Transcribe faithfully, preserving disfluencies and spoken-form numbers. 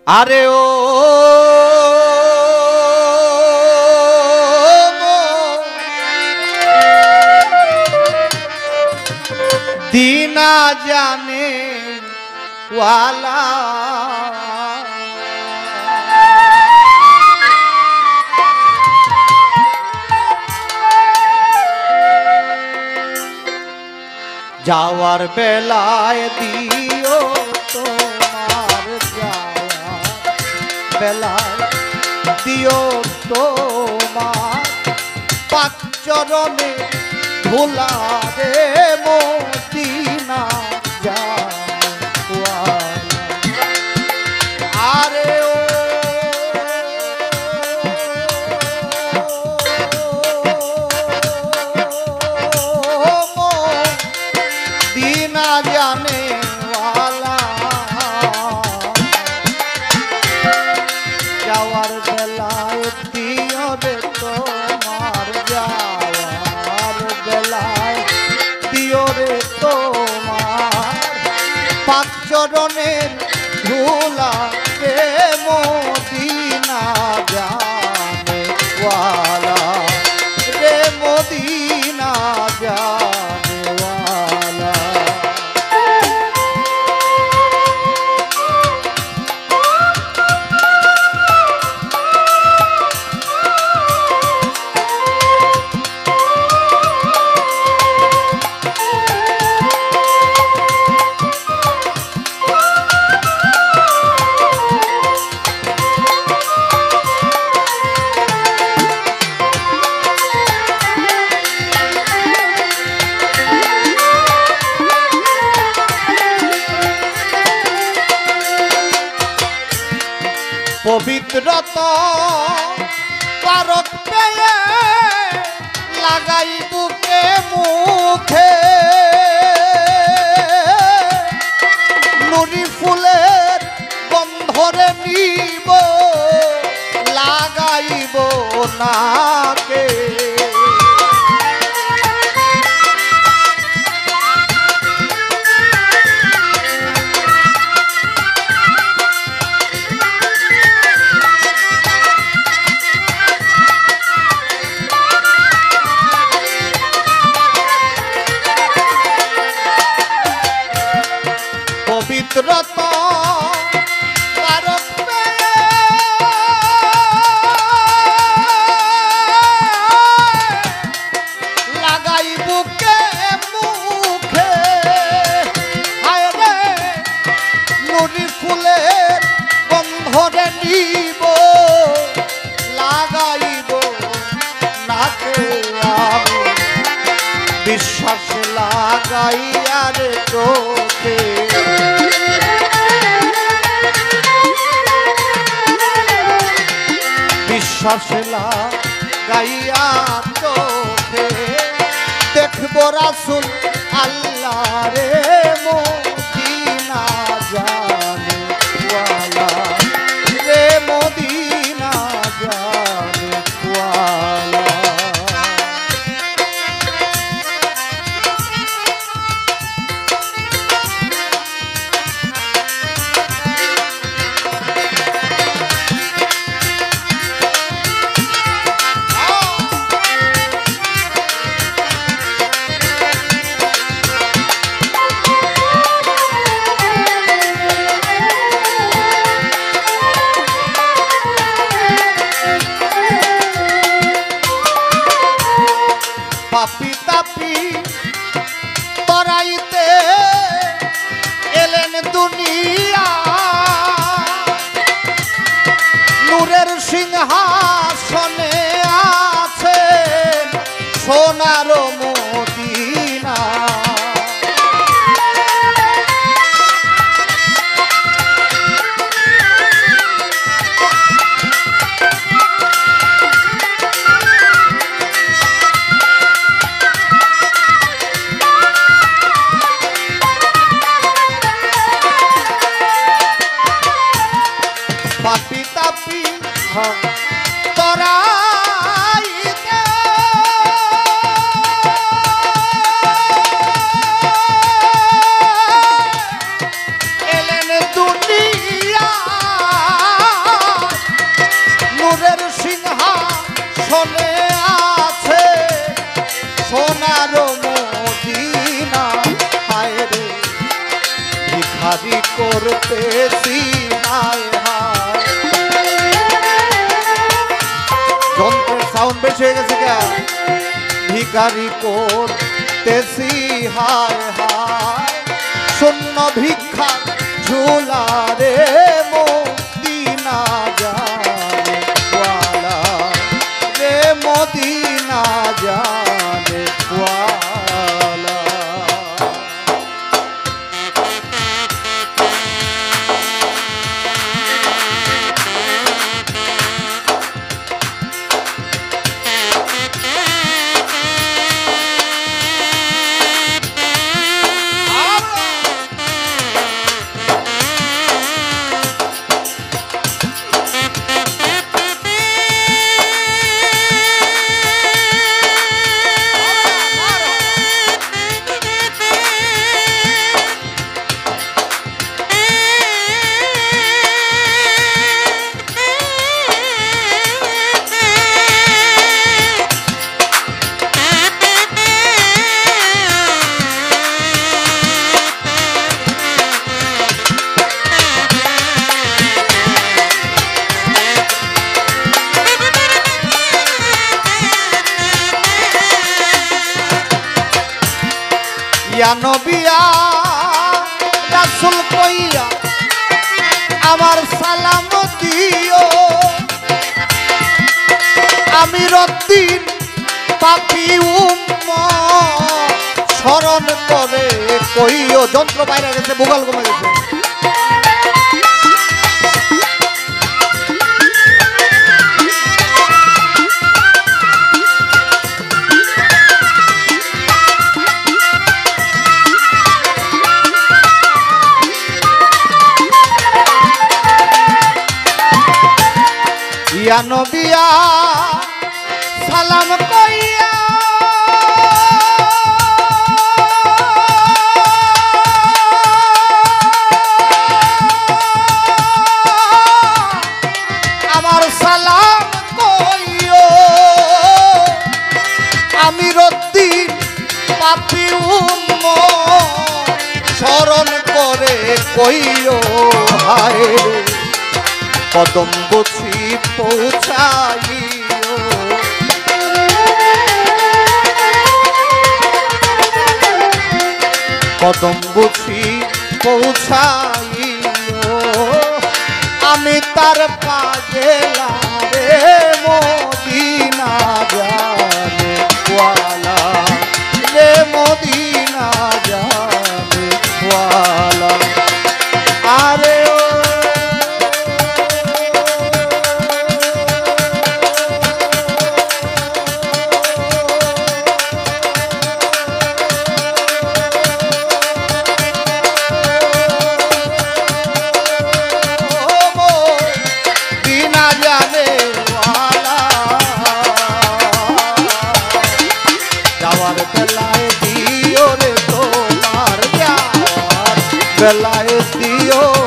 আরে ও दीना जाने वाला जावार बेलाय दियो तोमार जावार बेलाय दियो तोमार पाक चरणे भोला रे मोदीना जावा आरे ओ मोदीना जाने वाला जावार बेलाय दियो रे तोमार जावार बेलाय दियो रे तोमार पाक चरণের ধুলা রে মদিনা জানে ওয়ালা রে মদিনা জানে ওয়ালা पवित्रता पारक पेये लागाई बुके मुखे नुरी फुलेर गंधरे नीब लागाइब नाके पवित्रता पारक पेये लागाई बुके मुखे हाय रे नुरी फुलेर गंधरे नीब लागाइब नाके आमी विश्वास लागाइया रे चोखे विश्वास लागाइया चोखे देखबो रासुल आल्लाह रे मदीना जाने वाला रे मदीना जाने वाला पापी तापी तराइते एलेन दुनिया नूरेर सिंहासने आছেন সোনার মদিনা पापी तापी तराइते এলেন দুনিয়া করতেছি হায় হায়। যন্ত্রের সাউন্ড বেশি হয়ে গেছে কে? ভিখারি করতেছি হায় হায়, শূন্য ভিক্ষা ঝুলারে মদিনা জানে ওয়ালা রে মদিনা জানে ওয়ালা। ইয়া নবিয়া রাসূল কইয়া আমার সালাম দিও, আমি রদ্দিন পাপি উম্মত স্মরণ করে কইও। যন্ত্র বাইরে গেছে, ভূগোল কমে গেছে। ইয়া নবিয়া সালাম কইয়া আমার সালাম কইও, আমি রদ্দিন পাপি উম্মত স্মরণ করে কইও হায় রে কদম বুঝি পৌঁছাইও, কদম বুঝি পৌঁছাইও, আমি তার পাগেলা রে মদিনা জানে ওয়ালা রে মদিনা জানে ওয়ালা। আরে বেলায় দিও